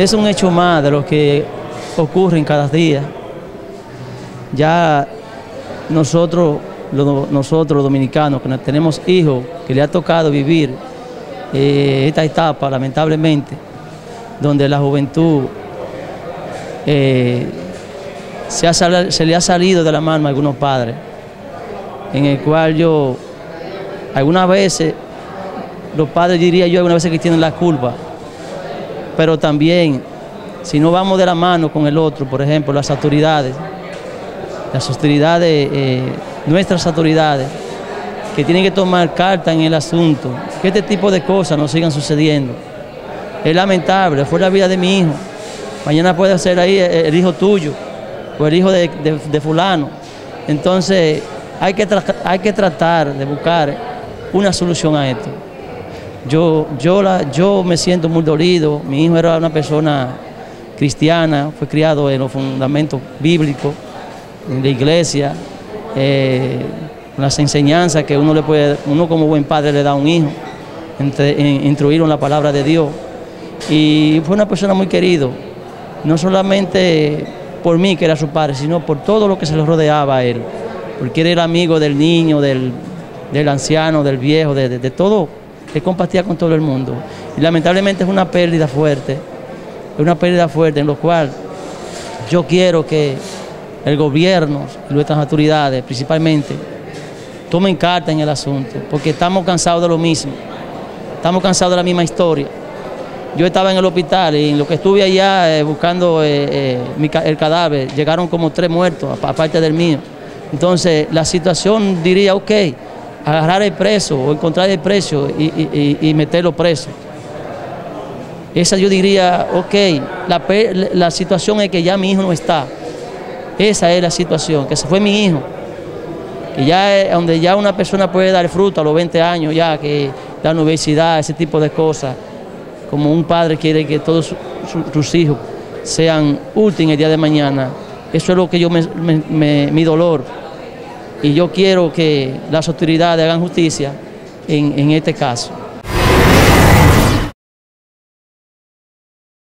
es un hecho más de lo que ocurre en cada día. Ya nosotros los dominicanos, que tenemos hijos, que le ha tocado vivir esta etapa, lamentablemente, donde la juventud se le ha salido de la mano a algunos padres, en el cual algunas veces, los padres, diría yo, algunas veces que tienen la culpa, pero también, si no vamos de la mano con el otro, por ejemplo, nuestras autoridades, que tienen que tomar carta en el asunto, que este tipo de cosas no sigan sucediendo. Es lamentable, fue la vida de mi hijo, mañana puede ser ahí el hijo tuyo, o el hijo de fulano. Entonces, hay que tratar de buscar una solución a esto. Yo me siento muy dolido. Mi hijo era una persona cristiana, fue criado en los fundamentos bíblicos, en la iglesia, las enseñanzas que uno como buen padre le da a un hijo, instruirlo en la palabra de Dios. Y fue una persona muy querido, no solamente por mí, que era su padre, sino por todo lo que se le rodeaba a él, porque él era amigo del niño, del anciano, del viejo, de todo, que compartía con todo el mundo. Y lamentablemente es una pérdida fuerte en lo cual yo quiero que el gobierno y nuestras autoridades, principalmente, tomen carta en el asunto, porque estamos cansados de lo mismo, estamos cansados de la misma historia. Yo estaba en el hospital y en lo que estuve allá buscando el cadáver, llegaron como 3 muertos, aparte del mío. Entonces, la situación diría, ok, agarrar el preso o encontrar el preso y meterlo preso. Esa yo diría, ok, la situación es que ya mi hijo no está. Esa es la situación, que se fue mi hijo. Que ya es donde ya una persona puede dar fruto a los 20 años, ya que la universidad, ese tipo de cosas. Como un padre quiere que todos sus hijos sean útiles el día de mañana. Eso es lo que mi dolor. Y yo quiero que las autoridades hagan justicia en este caso.